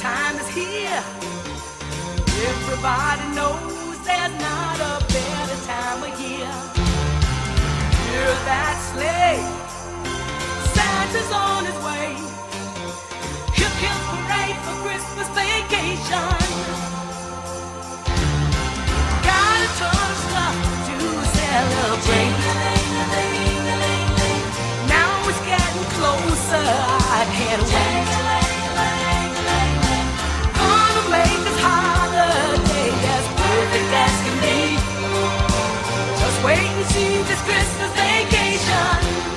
time is here. Everybody knows there's not a better time of year. Hear that sleigh, Santa's on his way. Hip hip hooray for Christmas vacation. Got a ton of stuff to celebrate. Now it's getting closer, I can't wait. Gonna make this holiday as perfect as can be. Just wait and see this Christmas vacation.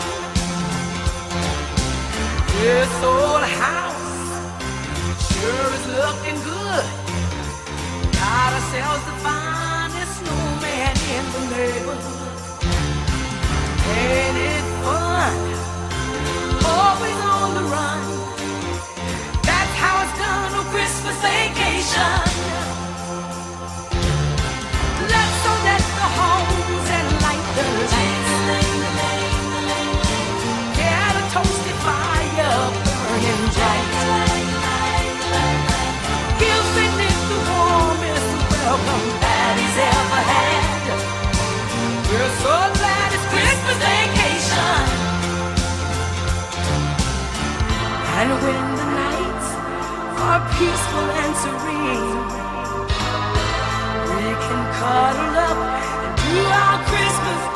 This old house sure is looking good. Got ourselves the finest snowman in the neighborhood. Ain't it fun? Always on the run. That's how it's done on Christmas vacation. Let's all let the homes and light the lights. Get a toasty fire burning bright. Give St. Nick the warmest welcome that he's ever had. We're so glad it's Christmas vacation. And when the nights are peaceful and serene, we can cuddle up and do our Christmas